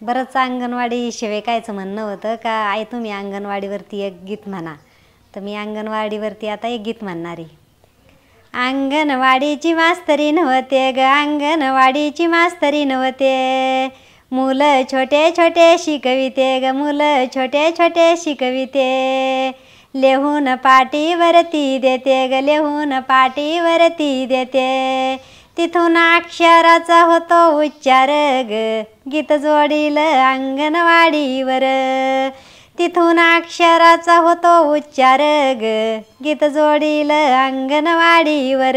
बरंच अंगणवाडी शिवेकायचं म्हणणं होतं का आई तुम्ही अंगणवाडीवरती एक गीत म्हणा. तर मी अंगणवाडीवरती आता एक गीत म्हणणार आहे. अंगणवाडीची मास्तरी नव्हते ग, अंगणवाडीची मास्तरी नव्हते, मुलं छोटे छोटे शिकविते ग, मुलं छोटे छोटे शिकविते, लिहून पाटीवरती देते ग, लिहून पाटीवरती देते, तिथून अक्षराचा होतो उच्चार ग, गीत जोडील अंगणवाडीवर, तिथून अक्षराचा होतो उच्चार ग, गीत जोडील अंगणवाडीवर.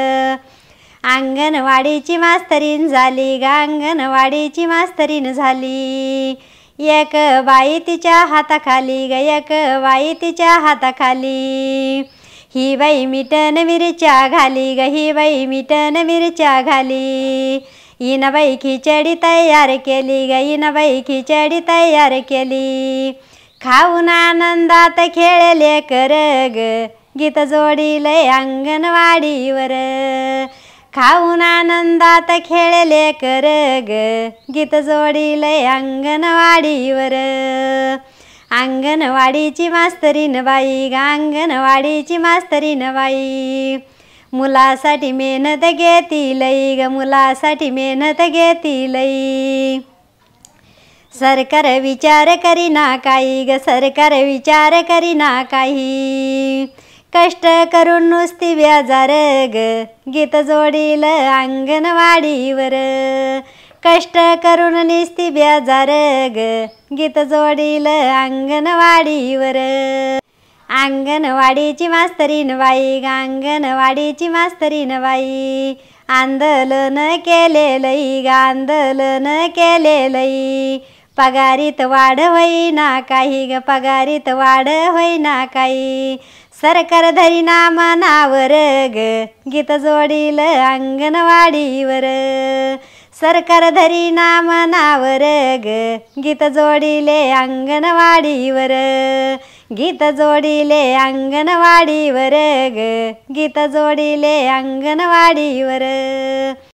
अंगणवाडीची मास्तरीण झाली ग, अंगणवाडीची मास्तरीण झाली, एक बाई तिच्या हाताखाली ग, एक बाई तिच्या हाताखाली, ही बाई मिठन मिरच्या घाली ग, ही बाई मिठन मिरच्या घाली, हिनं बाई खिचडी तयार केली ग, हिनं बाई खिचडी तयार केली, खाऊन आनंदात खेळले कर ग, गीत जोडीले अंगणवाडीवर, खाऊन आनंदात खेळले कर ग, गीत जोडीले अंगणवाडीवर. अंगणवाडीची मास्तरीण बाई ग, अंगणवाडीची मास्तरीण बाई, मुलासाठी मेहनत घेती लई ग, मुलासाठी मेहनत घेती लई, सरकार विचार करीना काही ग, सरकार विचार करीना काही, कष्ट करून नुसती व्याजार ग, गीत जोडील अंगणवाडीवर, कष्ट करून नुसती व्याजार ग, गीत जोडील अंगणवाडीवर. अंगणवाडीची मास्तरीण बाई ग, अंगणवाडीची मास्तरीण बाई, आंदोलन केलेलंई ग, आंदोलन केलेलंई, पगारीत वाढ होईना काही ग, पगारीत वाढ होईना काही, सरकार धरीना मनावर ग, गीत जोडील अंगणवाडीवर, सरकार धरीना मनावर ग, गीत जोडीले अंगणवाडीवर, गीत जोडीले अंगणवाडीवर ग, गीत जोडीले अंगणवाडीवर.